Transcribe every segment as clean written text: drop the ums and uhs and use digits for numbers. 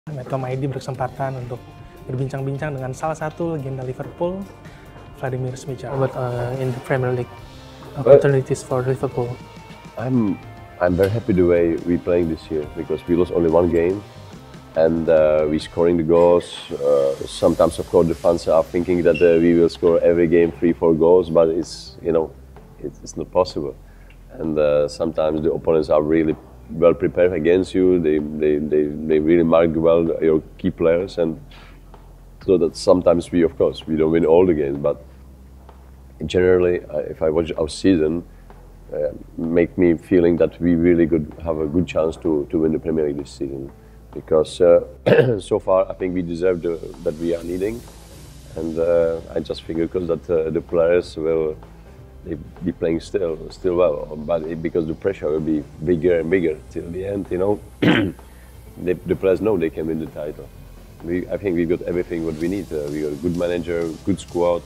Metro ID berkesempatan untuk berbincang-bincang dengan salah satu legenda Liverpool, Vladimir Smicer, about in the Premier League opportunities for Liverpool. I'm very happy the way we playing this year because we lost only one game and we scoring the goals. Sometimes, of course, the fans are thinking that we will score every game 3-4 goals, but it's it's not possible. And sometimes the opponents are really well prepared against you. They really mark well your key players, and so that sometimes of course we don't win all the games, but generally, if I watch our season, make me feeling that we really could have a good chance to win the Premier League this season, because so far I think we deserve that we are needing, and I just think because that the players will be playing still well, but because the pressure will be bigger and bigger till the end, the players know they can win the title. I think we got everything what we need. We got a good manager, good squad.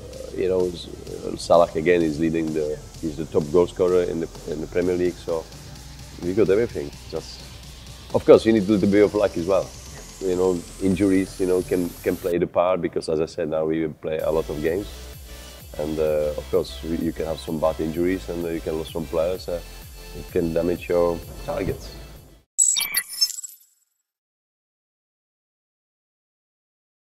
Salah again is he's the top goal scorer in the Premier League, so we got everything. Just, of course, you need a little bit of luck as well. Injuries, can play the part, because as I said, now we play a lot of games, and of course you can have some bad injuries and you can lose some players. It can damage your targets.